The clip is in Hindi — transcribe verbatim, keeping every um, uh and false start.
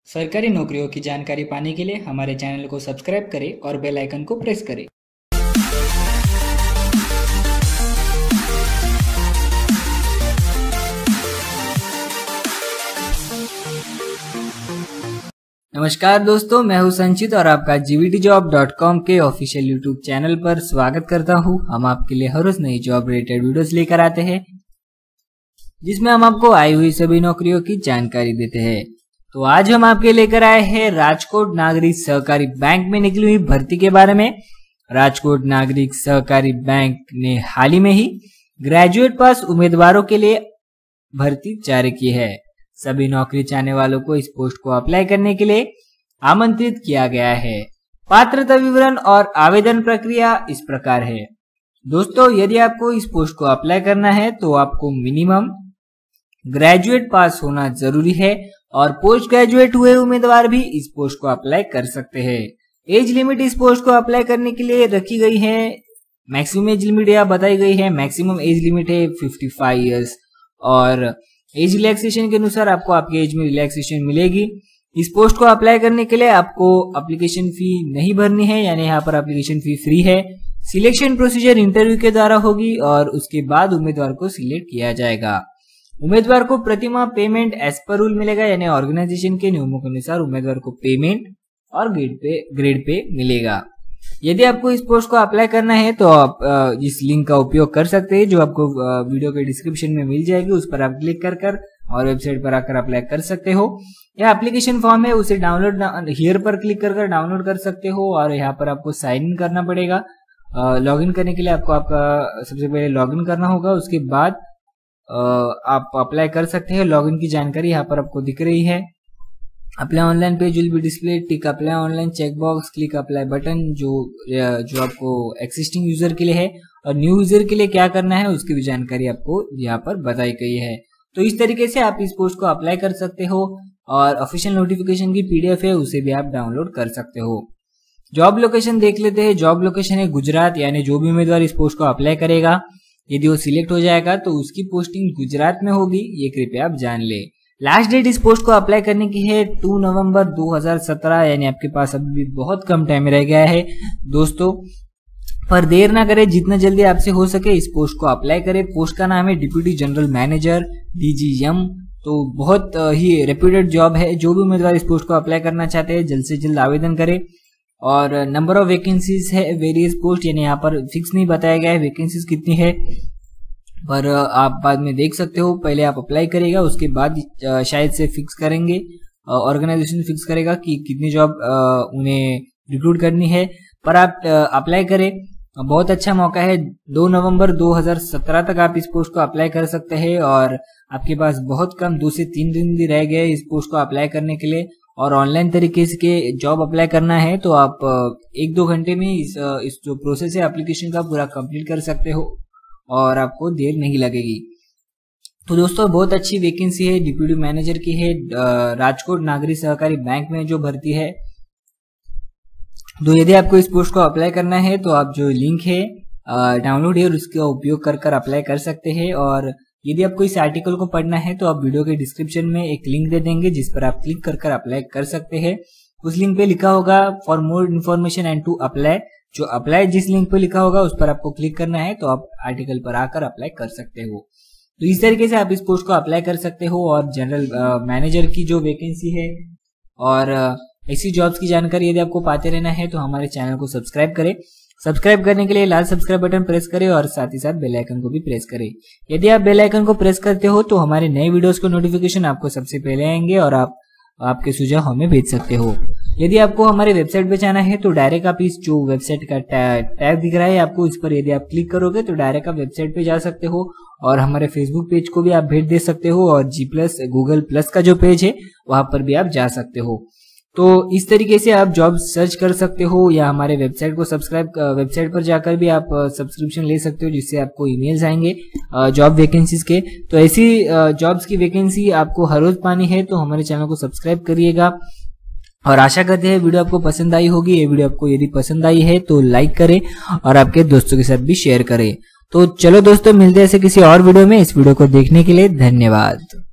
सरकारी नौकरियों की जानकारी पाने के लिए हमारे चैनल को सब्सक्राइब करें और बेल आइकन को प्रेस करें। नमस्कार दोस्तों, मैं हूं संचित और आपका G V T job dot com के ऑफिशियल यूट्यूब चैनल पर स्वागत करता हूं। हम आपके लिए हर रोज नई जॉब रिलेटेड वीडियोस लेकर आते हैं, जिसमें हम आपको आई हुई सभी नौकरियों की जानकारी देते हैं। तो आज हम आपके लेकर आए हैं राजकोट नागरिक सहकारी बैंक में निकली हुई भर्ती के बारे में। राजकोट नागरिक सहकारी बैंक ने हाल ही में ही ग्रेजुएट पास उम्मीदवारों के लिए भर्ती जारी की है। सभी नौकरी चाहने वालों को इस पोस्ट को अप्लाई करने के लिए आमंत्रित किया गया है। पात्रता विवरण और आवेदन प्रक्रिया इस प्रकार है। दोस्तों, यदि आपको इस पोस्ट को अप्लाई करना है तो आपको मिनिमम ग्रेजुएट पास होना जरूरी है और पोस्ट ग्रेजुएट हुए उम्मीदवार भी इस पोस्ट को अप्लाई कर सकते हैं। एज लिमिट इस पोस्ट को अप्लाई करने के लिए रखी गई है, मैक्सिमम एज लिमिट यह बताई गई है। मैक्सिमम एज लिमिट है पचपन इयर्स और एज रिलैक्सेशन के अनुसार आपको आपके एज में रिलैक्सेशन मिलेगी। इस पोस्ट को अप्लाई करने के लिए आपको एप्लीकेशन फी नहीं भरनी है, यानी यहाँ पर एप्लीकेशन फी फ्री है। सिलेक्शन प्रोसीजर इंटरव्यू के द्वारा होगी और उसके बाद उम्मीदवार को सिलेक्ट किया जाएगा। उम्मीदवार को प्रतिमाह पेमेंट एज पर रूल मिलेगा, यानी ऑर्गेनाइजेशन के नियमों के अनुसार उम्मीदवार को पेमेंट और ग्रेड पे ग्रेड पे मिलेगा। यदि आपको इस पोस्ट को अप्लाई करना है तो आप इस लिंक का उपयोग कर सकते हैं, जो आपको वीडियो के डिस्क्रिप्शन में मिल जाएगी। उस पर आप क्लिक कर कर और वेबसाइट पर आकर अप्लाई कर सकते हो। यह एप्लीकेशन फॉर्म है, उसे डाउनलोड हियर पर क्लिक कर कर डाउनलोड कर सकते हो और यहाँ पर आपको साइन इन करना पड़ेगा। लॉगिन करने के लिए आपको आपका सबसे पहले लॉगिन करना होगा, उसके बाद आप अप्लाई कर सकते हैं। लॉगिन की जानकारी यहाँ पर आपको दिख रही है। Apply online page will be display, tick apply online, check box, click apply button, जो जो आपको एक्सिस्टिंग यूजर के लिए है और न्यू यूजर के लिए क्या करना है उसकी भी जानकारी आपको यहाँ पर बताई गई है। तो इस तरीके से आप इस पोस्ट को अप्लाई कर सकते हो और ऑफिशियल नोटिफिकेशन की पीडीएफ है, उसे भी आप डाउनलोड कर सकते हो। जॉब लोकेशन देख लेते हैं। जॉब लोकेशन है गुजरात, यानी जो भी उम्मीदवार इस पोस्ट को अप्लाई करेगा, यदि वो सिलेक्ट हो जाएगा तो उसकी पोस्टिंग गुजरात में होगी, ये कृपया आप जान ले। लास्ट डेट इस पोस्ट को अप्लाई करने की है दो नवंबर दो हज़ार सत्रह, यानी आपके पास अभी भी बहुत कम टाइम रह गया है दोस्तों। पर देर ना करें, जितना जल्दी आपसे हो सके इस पोस्ट को अप्लाई करें। पोस्ट का नाम है deputy general manager D G M. तो बहुत ही रेप्यूटेड जॉब है। जो भी उम्मीदवार इस पोस्ट को अप्लाई करना चाहते हैं जल्द से जल्द आवेदन करें। और नंबर ऑफ वैकेंसीज है वेरियस पोस्ट, यानी यहाँ पर फिक्स नहीं बताया गया है वैकेंसीज कितनी है, पर आप बाद में देख सकते हो। पहले आप अप्लाई करेगा, उसके बाद शायद से फिक्स करेंगे, ऑर्गेनाइजेशन फिक्स करेगा कि कितनी जॉब उन्हें रिक्रूट करनी है। पर आप अप्लाई करें, बहुत अच्छा मौका है। दो नवंबर दो हज़ार सत्रह तक आप इस पोस्ट को अप्लाई कर सकते हैं और आपके पास बहुत कम दो से तीन दिन भी रह गए इस पोस्ट को अप्लाई करने के लिए। और ऑनलाइन तरीके से जॉब अप्लाई करना है तो आप एक दो घंटे में इस, इस जो प्रोसेस है एप्लीकेशन का पूरा कंप्लीट कर सकते हो और आपको देर नहीं लगेगी। तो दोस्तों, बहुत अच्छी वैकेंसी है, डिप्यूटी मैनेजर की है, राजकोट नागरिक सहकारी बैंक में जो भर्ती है। तो यदि आपको इस पोस्ट को अप्लाई करना है तो आप जो लिंक है डाउनलोड है और उसका उपयोग कर कर अप्लाई कर सकते हैं। और यदि आपको इस आर्टिकल को पढ़ना है तो आप वीडियो के डिस्क्रिप्शन में एक लिंक दे देंगे, जिस पर आप क्लिक कर कर अप्लाई कर सकते हैं। उस लिंक पे लिखा होगा for more information and to apply. जो अप्लाई जिस लिंक पे लिखा होगा उस पर आपको क्लिक करना है, तो आप आर्टिकल पर आकर अप्लाई कर सकते हो। तो इस तरीके से आप इस पोस्ट को अप्लाई कर सकते हो। और जनरल मैनेजर की जो वैकेंसी है और ऐसी जॉब्स की जानकारी यदि आपको पाते रहना है तो हमारे चैनल को सब्सक्राइब करें। सब्सक्राइब करने के लिए लाल सब्सक्राइब बटन प्रेस करें और साथ ही साथ बेल आइकन को भी प्रेस करें। यदि आप बेल आइकन को प्रेस करते हो तो हमारे नए वीडियोस को नोटिफिकेशन आपको सबसे पहले आएंगे और आप आपके सुझाव हमें भेज सकते हो। यदि आपको हमारे वेबसाइट पे जाना है तो डायरेक्ट आप इस जो वेबसाइट का टैब दिख रहा है आपको, इस पर यदि आप क्लिक करोगे तो डायरेक्ट आप वेबसाइट पे जा सकते हो और हमारे फेसबुक पेज को भी आप भेज दे सकते हो और जी प्लस गूगल प्लस का जो पेज है वहां पर भी आप जा सकते हो। तो इस तरीके से आप जॉब सर्च कर सकते हो या हमारे वेबसाइट को सब्सक्राइब वेबसाइट पर जाकर भी आप सब्सक्रिप्शन ले सकते हो, जिससे आपको ईमेल्स आएंगे जॉब वैकेंसीज के। तो ऐसी जॉब्स की वैकेंसी आपको हर रोज पानी है तो हमारे चैनल को सब्सक्राइब करिएगा और आशा करते हैं वीडियो आपको पसंद आई होगी। ये वीडियो आपको यदि पसंद आई है तो लाइक करें और आपके दोस्तों के साथ भी शेयर करें। तो चलो दोस्तों, मिलते हैं ऐसे किसी और वीडियो में। इस वीडियो को देखने के लिए धन्यवाद।